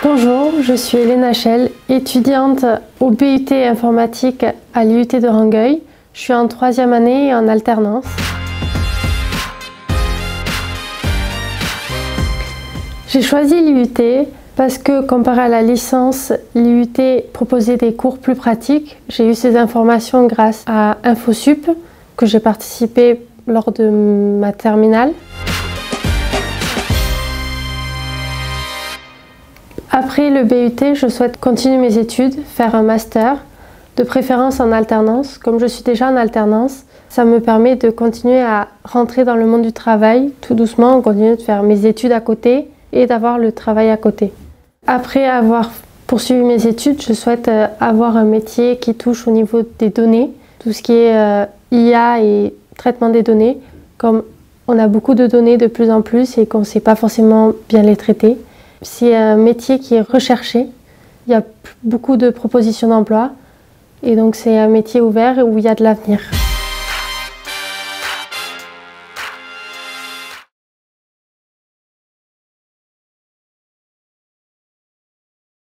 Bonjour, je suis Hélène Hachel, étudiante au BUT informatique à l'IUT de Rangueil. Je suis en 3e année et en alternance. J'ai choisi l'IUT parce que comparé à la licence, l'IUT proposait des cours plus pratiques. J'ai eu ces informations grâce à InfoSup, que j'ai participé lors de ma terminale. Après le BUT, je souhaite continuer mes études, faire un master, de préférence en alternance. Comme je suis déjà en alternance, ça me permet de continuer à rentrer dans le monde du travail tout doucement, en continuant de faire mes études à côté et d'avoir le travail à côté. Après avoir poursuivi mes études, je souhaite avoir un métier qui touche au niveau des données, tout ce qui est IA et traitement des données, comme on a beaucoup de données de plus en plus et qu'on ne sait pas forcément bien les traiter. C'est un métier qui est recherché, il y a beaucoup de propositions d'emploi et donc c'est un métier ouvert où il y a de l'avenir.